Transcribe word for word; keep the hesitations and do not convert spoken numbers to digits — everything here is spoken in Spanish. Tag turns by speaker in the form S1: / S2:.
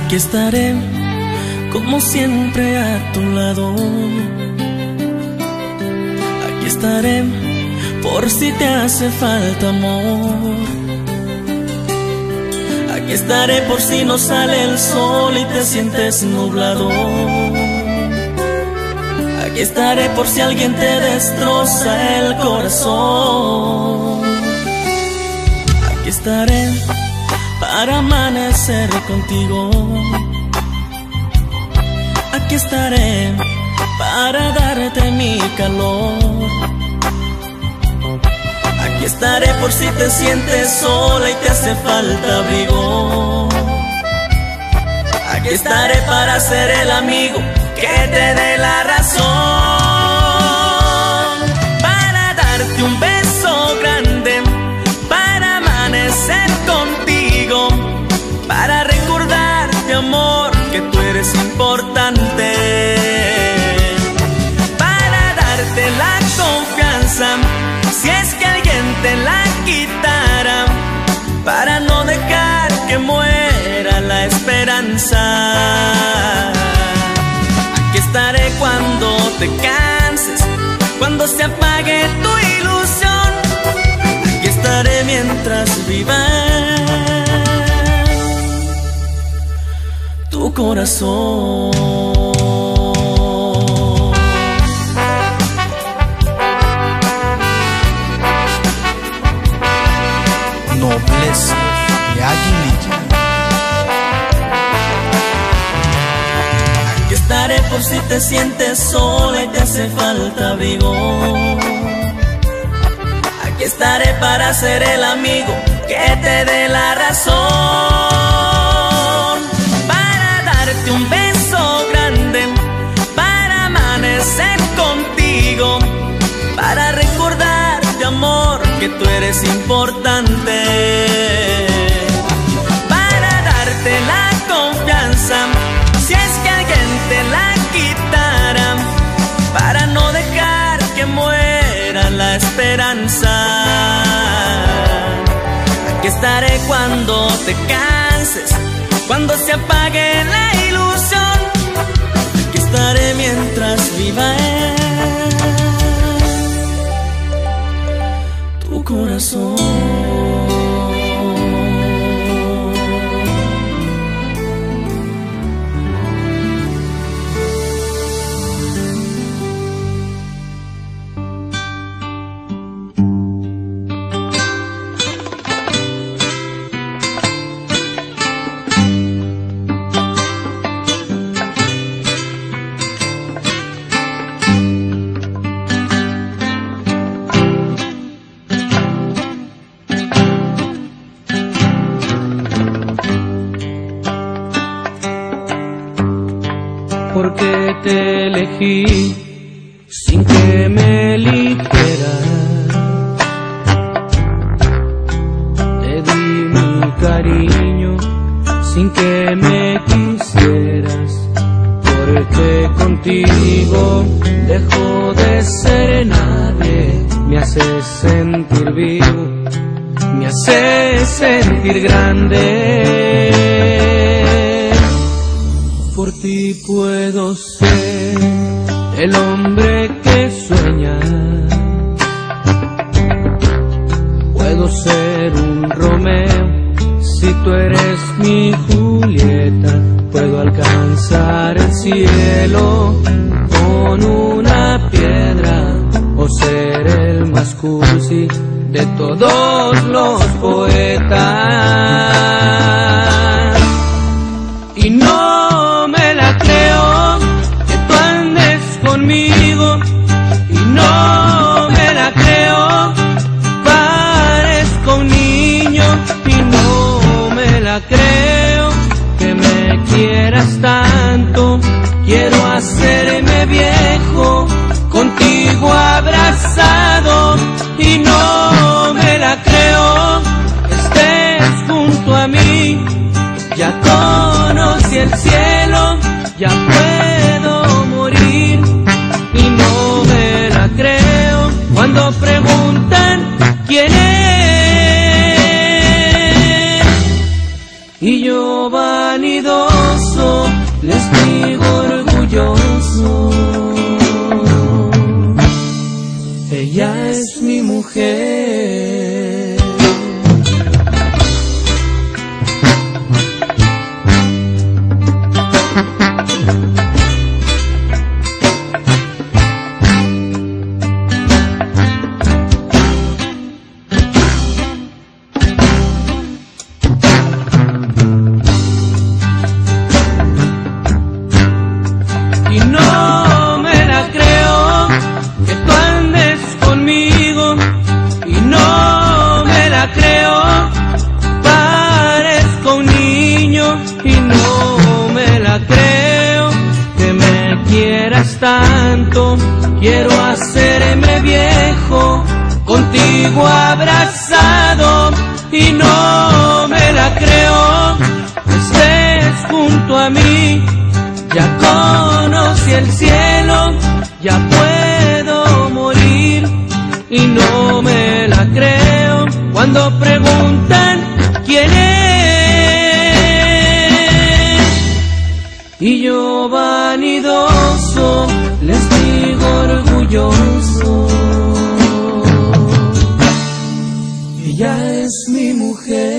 S1: Aquí estaré, como siempre a tu lado. Aquí estaré, por si te hace falta amor. Aquí estaré por si no sale el sol y te sientes nublado. Aquí estaré por si alguien te destroza el corazón. Aquí estaré para amanecer contigo. Aquí estaré para darte mi calor. Aquí estaré por si te sientes sola y te hace falta abrigo. Aquí estaré para ser el amigo que te dé la razón, para darte un beso grande, para amanecer contigo, para recordarte, amor, que tú eres importante, para darte la confianza, si es que alguien te la quitara, para no dejar que muera la esperanza. Aquí estaré cuando te canses, cuando se apague tu ilusión. Aquí estaré mientras viva tu corazón.
S2: Nobleza de Aguililla.
S1: Aquí estaré por si te sientes sola y te hace falta abrigo. Aquí estaré para ser el amigo que te dé la razón, para darte un beso grande, para amanecer contigo, para recordarte, amor, que tú eres importante, para darte la confianza, si es que alguien te la quitara, para no dejar que muera la esperanza. Aquí estaré cuando te canses, cuando se apague la ilusión. Aquí estaré mientras viva tu corazón.
S3: Porque te elegí sin que me eligieras. Te di mi cariño sin que me quisieras. Porque contigo dejo de ser nadie. Me haces sentir vivo, me haces sentir grande. Por ti puedo ser el hombre que sueña. Puedo ser un Romeo si tú eres mi Julieta. Puedo alcanzar el cielo con una piedra o ser el más cursi de todos los poetas. Y no conmigo, y no me la creo, parezco un niño, y no me la creo, que me quieras tanto. Quiero hacerme viejo, contigo abrazado, y no me la creo, que estés junto a mí. Ya conocí el cielo, ya puedo morir. Cuando preguntan quién es, y yo vanidoso tanto, quiero hacerme viejo, contigo abrazado, y no me la creo, estés junto a mí. Ya conocí el cielo, ya puedo morir, y no me la creo cuando preguntan quién es. Y yo vanidoso les digo orgulloso, ella es mi mujer.